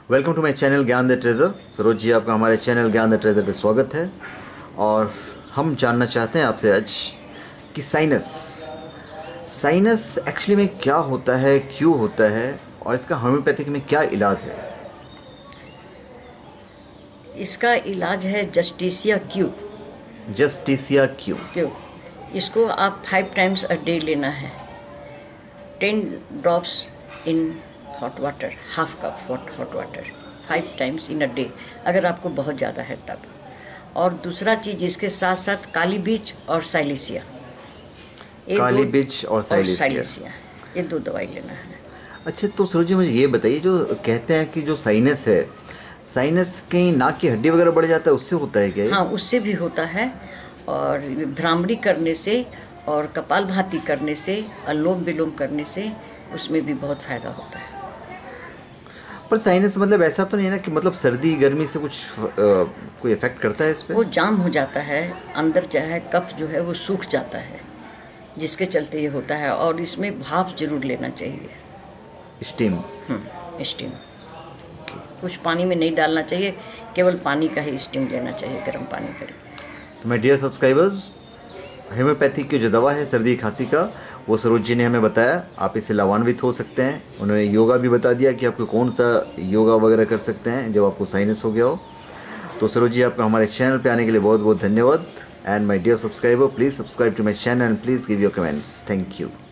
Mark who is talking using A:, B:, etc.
A: Welcome to my channel Gyan the treasure. Saroj ji, आपका हमारे channel Gyan the treasure पे स्वागत है। और हम जानना चाहते हैं आपसे आज कि साइनस एक्चुअली में क्या होता है, क्यों होता है और इसका होम्योपैथिक में क्या इलाज है।
B: इसका इलाज है justicia Q.
A: Justicia Q.
B: Q इसको आप 5 टाइम्स अ डे लेना है। 10 drops in hot water, half cup hot water 5 times in a day, अगर आपको बहुत ज़्यादा है तब। और दूसरा चीज़ इसके साथ साथ काली बीज और साइलेसिया,
A: काली बीज और साइलेसिया,
B: ये 2 दवाई लेना है।
A: अच्छा, तो सरोज जी मुझे ये बताइए, जो कहते हैं कि जो साइनस है, साइनस कहीं नाक की हड्डी वगैरह बढ़ जाता है, उससे होता है क्या ये?
B: हाँ, उससे भी होता है। और भ्रामरी करने से और कपालभाति करने से, अनुलोम विलोम करने से उसमें भी बहुत फ़ायदा होता है।
A: पर साइनस मतलब ऐसा तो नहीं है ना कि मतलब सर्दी गर्मी से कुछ कोई इफेक्ट करता है इस पे?
B: वो जाम हो जाता है, अंदर चाहे कफ जो है वो सूख जाता है, जिसके चलते ये होता है। और इसमें भाप जरूर लेना चाहिए,
A: स्टीम।
B: स्टीम। कुछ पानी में नहीं डालना चाहिए, केवल पानी का ही स्टीम लेना चाहिए, गर्म पानी करके।
A: तो माय डियर सब्सक्राइबर्स, होम्योपैथिक की जो दवा है सर्दी खांसी का, वो सरोज जी ने हमें बताया, आप इससे लाभान्वित हो सकते हैं। उन्होंने योगा भी बता दिया कि आपको कौन सा योगा वगैरह कर सकते हैं जब आपको साइनस हो गया हो। तो सरोज जी, आपका हमारे चैनल पे आने के लिए बहुत बहुत धन्यवाद। And my dear subscriber, please subscribe to my channel and please give your comments. Thank you.